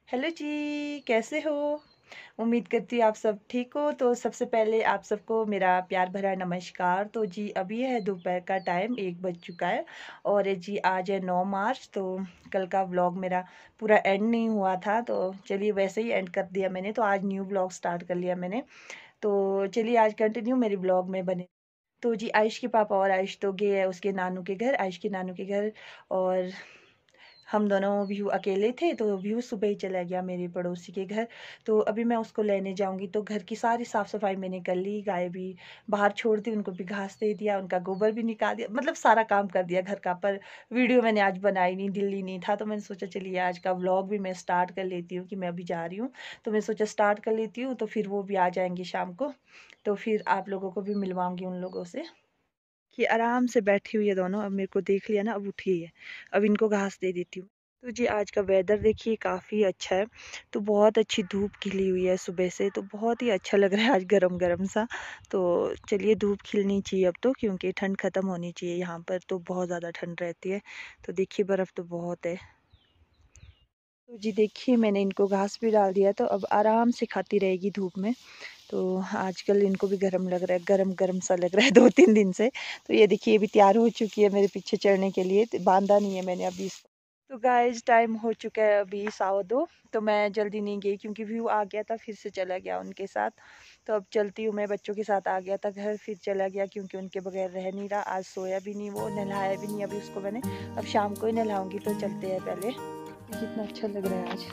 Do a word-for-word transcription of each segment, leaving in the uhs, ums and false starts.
Hello जी, कैसे हो? उम्मीद करती हूँ आप सब ठीक हो। तो सबसे पहले आप सबको मेरा प्यार भरा नमस्कार। तो जी अभी है दोपहर का टाइम, एक बज चुका है और जी आज है नौ मार्च। तो कल का व्लॉग मेरा पूरा एंड नहीं हुआ था, तो चलिए वैसे ही एंड कर दिया मैंने। तो आज न्यू व्लॉग स्टार्ट कर लिया मैंने। तो चलिए आज कंटिन्यू मेरी व्लॉग में बने। तो जी आयुष के पापा और आयुष तो गए हैं उसके नानू के घर, आयुष के नानू के घर। और हम दोनों व्यू अकेले थे, तो व्यू सुबह ही चला गया मेरे पड़ोसी के घर। तो अभी मैं उसको लेने जाऊंगी। तो घर की सारी साफ सफाई मैंने कर ली, गाय भी बाहर छोड़ दी, उनको भी घास दे दिया, उनका गोबर भी निकाल दिया, मतलब सारा काम कर दिया घर का। पर वीडियो मैंने आज बनाई नहीं, दिल्ली नहीं था, तो मैंने सोचा चलिए आज का व्लॉग भी मैं स्टार्ट कर लेती हूँ कि मैं अभी जा रही हूँ। तो मैं सोचा स्टार्ट कर लेती हूँ, तो फिर वो भी आ जाएंगे शाम को, तो फिर आप लोगों को भी मिलवाऊंगी उन लोगों से। कि आराम से बैठी हुई है दोनों, अब मेरे को देख लिया ना, अब उठ गई है। अब इनको घास दे देती हूँ। तो जी आज का वेदर देखिए काफ़ी अच्छा है। तो बहुत अच्छी धूप खिली हुई है सुबह से, तो बहुत ही अच्छा लग रहा है आज गरम गरम सा। तो चलिए धूप खिलनी चाहिए अब तो, क्योंकि ठंड ख़त्म होनी चाहिए। यहाँ पर तो बहुत ज़्यादा ठंड रहती है। तो देखिए बर्फ़ तो बहुत है। तो जी देखिए मैंने इनको घास भी डाल दिया, तो अब आराम से खाती रहेगी धूप में। तो आजकल इनको भी गर्म लग रहा है, गरम गरम सा लग रहा है दो तीन दिन से। तो ये देखिए ये भी तैयार हो चुकी है मेरे पीछे चढ़ने के लिए, तो बांधा नहीं है मैंने अभी इसको। तो गाइस टाइम हो चुका है अभी सवा दो। तो मैं जल्दी नहीं गई क्योंकि व्यू आ गया था, फिर से चला गया उनके साथ। तो अब चलती हूँ, मैं बच्चों के साथ आ गया था घर, फिर चला गया क्योंकि उनके बगैर रह नहीं रहा। आज सोया भी नहीं, वो नहलाया भी नहीं अभी उसको मैंने। अब शाम को ही नहलाऊंगी। तो चलते हैं पहले। कितना अच्छा लग रहा है आज।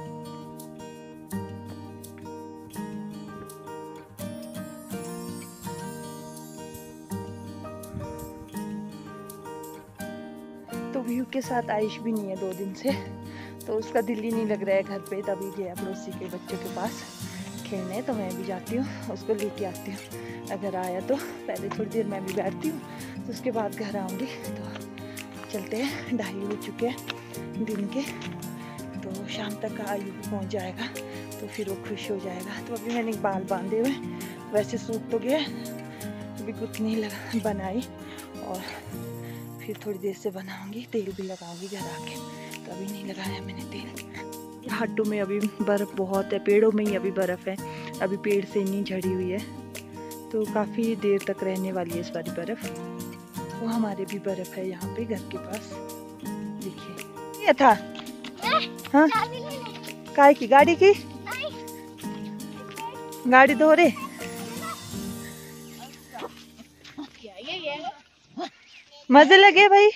तो व्यू के साथ आयुष भी नहीं है दो दिन से, तो उसका दिल ही नहीं लग रहा है घर पे। तभी गया पड़ोसी के बच्चों के पास खेलने। तो मैं भी जाती हूँ, उसको लेके आती हूँ। अगर आया तो पहले थोड़ी देर मैं भी बैठती हूँ, तो उसके बाद घर आऊँगी। तो चलते हैं, ढाई हो चुके हैं दिन के। तो शाम तक आयु भी पहुँच जाएगा, तो फिर वो खुश हो जाएगा। तो अभी मैंने बाल बांधे हुए, वैसे सूख तो गया, अभी गुथनी लगा बनाई और फिर थोड़ी देर से बनाऊंगी। तेल भी लगाऊंगी घर आके, तो अभी नहीं लगाया मैंने तेल। हाटों में अभी बर्फ़ बहुत है, पेड़ों में ही अभी बर्फ़ है, अभी पेड़ से नहीं झड़ी हुई है। तो काफ़ी देर तक रहने वाली है इस बारी बर्फ़। वो हमारे भी बर्फ़ है यहाँ पे घर के पास, देखिए। ये था हाँ, काय की गाड़ी की गाड़ी धो रहे। मजे लगे भाई।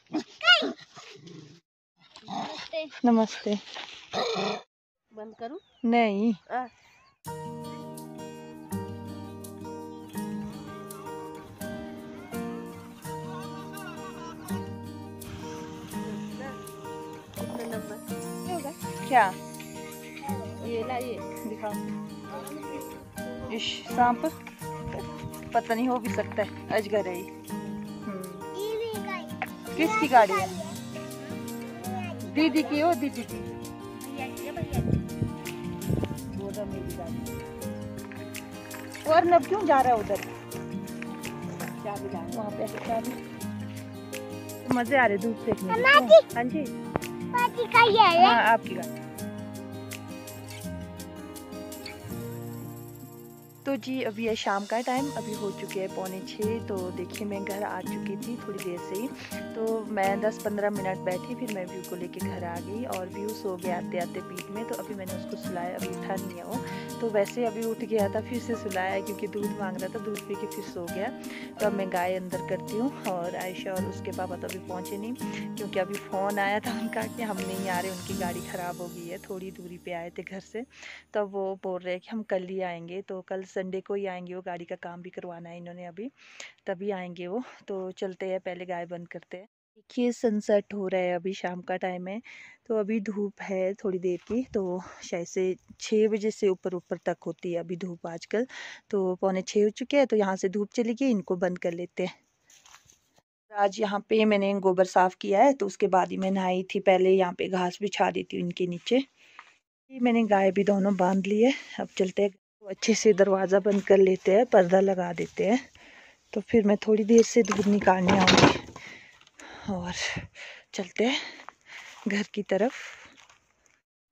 नमस्ते। बंद करूं? नहीं आ, कितने नंबर क्या ये ला ये दिखाओ। इश सांप, पता नहीं, हो भी सकता है अजगर है ये। किसकी गाड़ी है? दीदी की हो, दीदी की। वो तो मेरी गाड़ी। और नब क्यों जा रहा है उधर? चाबी ला वहाँ पे चाबी। तो मजे आ रहे धूप सेकने के। हाँ जी हाँ आपकी गाड़ी। तो जी अभी है शाम का टाइम, अभी हो चुके हैं पौने छः। तो देखिए मैं घर आ चुकी थी थोड़ी देर से ही। तो मैं दस पंद्रह मिनट बैठी, फिर मैं व्यू को लेके घर आ गई और व्यू सो गया आते आते पीठ में। तो अभी मैंने उसको सुलाया, अभी उठा नहीं है वो। तो वैसे अभी उठ गया था, फिर से सुलाया क्योंकि दूध मांग रहा था, दूध पी के फिर सो गया। तो अब मैं गाय अंदर करती हूँ। और आयशा और उसके पापा तो अभी पहुँचे नहीं, क्योंकि अभी फ़ोन आया था उनका कि हम नहीं आ रहे, उनकी गाड़ी ख़राब हो गई है, थोड़ी दूरी पर आए थे घर से। तब वो बोल रहे हैं कि हम कल ही आएंगे। तो कल संडे को ही आएंगे, वो गाड़ी का काम भी करवाना है इन्होंने अभी, तभी आएंगे वो। तो चलते हैं, पहले गाय बंद करते हैं। देखिए सनसेट हो रहा है, अभी शाम का टाइम है। तो अभी धूप है थोड़ी देर की, तो शायद से छः बजे से ऊपर ऊपर तक होती है अभी धूप आजकल। तो पौने छः हो चुके हैं, तो यहाँ से धूप चली गई, इनको बंद कर लेते हैं। आज यहाँ पे मैंने गोबर साफ़ किया है, तो उसके बाद ही मैं नहाई थी। पहले यहाँ पे घास बिछा दी थी इनके नीचे। मैंने गाय भी दोनों बांध लिए, अब चलते हैं। तो अच्छे से दरवाज़ा बंद कर लेते हैं, पर्दा लगा देते हैं। तो फिर मैं थोड़ी देर से दूध निकालने आऊँगी और चलते हैं घर की तरफ।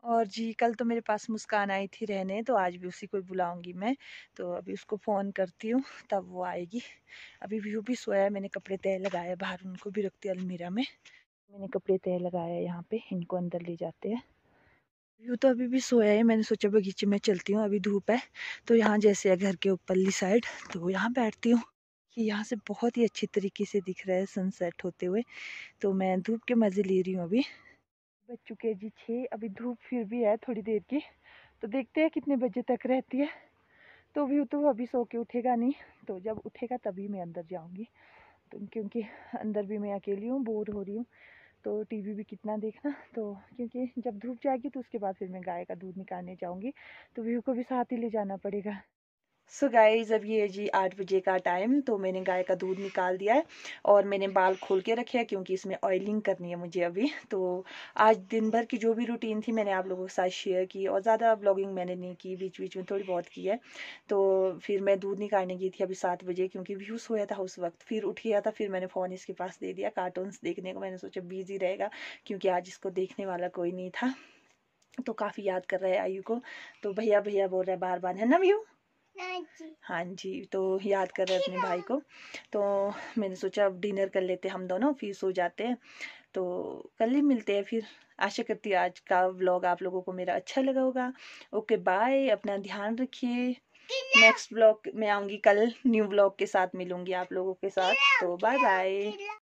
और जी कल तो मेरे पास मुस्कान आई थी रहने, तो आज भी उसी को ही बुलाऊँगी मैं। तो अभी उसको फ़ोन करती हूँ, तब वो आएगी। अभी व्यू भी सोया है, मैंने कपड़े तह लगाए बाहर, उनको भी रखती हूँ अलमीरा में। मैंने कपड़े तह लगाया है यहाँ पे, इनको अंदर ले जाते हैं। व्यू तो अभी भी सोया है, मैंने सोचा बगीचे में चलती हूँ, अभी धूप है। तो यहाँ जैसे है घर के ऊपरली साइड, तो यहाँ बैठती हूँ कि यहाँ से बहुत ही अच्छी तरीके से दिख रहा है सनसेट होते हुए। तो मैं धूप के मज़े ले रही हूँ अभी। बज चुके हैं जी छः, अभी धूप फिर भी है थोड़ी देर की, तो देखते हैं कितने बजे तक रहती है। तो व्यू तो अभी सो के उठेगा नहीं, तो जब उठेगा तभी मैं अंदर जाऊंगी। तो क्योंकि अंदर भी मैं अकेली हूँ, बोर हो रही हूँ, तो टीवी भी कितना देखना। तो क्योंकि जब धूप जाएगी तो उसके बाद फिर मैं गाय का दूध निकालने जाऊंगी, तो व्यू को भी साथ ही ले जाना पड़ेगा। सो गाइस अब ये जी आठ बजे का टाइम, तो मैंने गाय का दूध निकाल दिया है और मैंने बाल खोल के रखे हैं क्योंकि इसमें ऑयलिंग करनी है मुझे अभी। तो आज दिन भर की जो भी रूटीन थी मैंने आप लोगों के साथ शेयर की, और ज़्यादा ब्लॉगिंग मैंने नहीं की, बीच बीच में थोड़ी बहुत की है। तो फिर मैं दूध निकालने गई थी अभी सात बजे, क्योंकि व्यू सोया था उस वक्त। फिर उठ गया था, फिर मैंने फ़ोन इसके पास दे दिया कार्टून्स देखने को। मैंने सोचा बिजी रहेगा क्योंकि आज इसको देखने वाला कोई नहीं था। तो काफ़ी याद कर रहा है आयु को, तो भैया भैया बोल रहा है बार बार, है ना व्यू? हाँ जी, तो याद कर रहे अपने भाई को। तो मैंने सोचा अब डिनर कर लेते हम दोनों, फिर सो जाते हैं। तो कल ही मिलते हैं फिर। आशा करती हूँ आज का व्लॉग आप लोगों को मेरा अच्छा लगा होगा। ओके बाय, अपना ध्यान रखिए। नेक्स्ट व्लॉग में आऊँगी कल, न्यू व्लॉग के साथ मिलूँगी आप लोगों के साथ। तो बाय बाय।